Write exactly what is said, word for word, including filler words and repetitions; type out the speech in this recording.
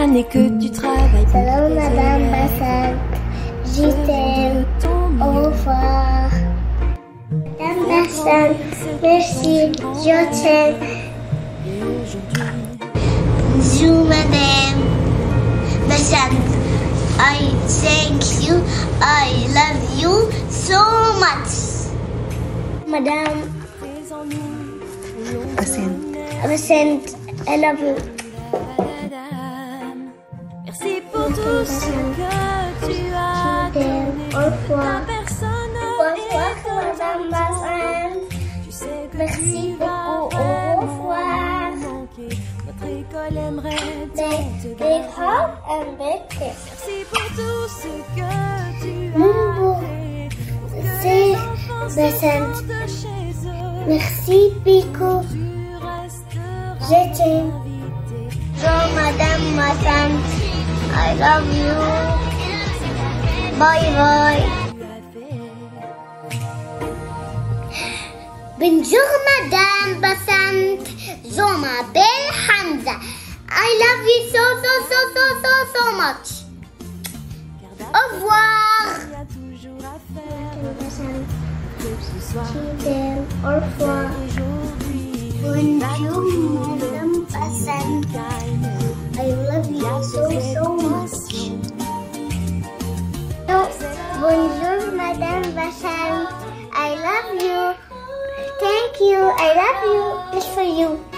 bonne et que tu travailles. Salam Madame Bassant, je t'aime, au revoir. Madame Bassant, merci, je t'aime. Bonjour Madame Bassant, I thank you, I love you so much. Madame Bassant, Bassant, I love you. Merci pour tout ce que tu as donné. Au revoir. Personne Au revoir Madame Bassant. Merci beaucoup, au revoir. Notre école aimerait Big, big hug and big kiss. Merci pour tout ce que tu Mon as c'est Bassant. Merci Pico. Je t'aime. Bonjour Madame Bassant, I love you. Bye bye. Bonjour Madame Bassant, je m'appelle Hamza. I love you so so so so so so much. Au revoir. Je t'aime. Au revoir. Bonjour Madame Bassant, I love you so so much. Bonjour Madame Bassant, I love you. Thank you, I love you. It's for you.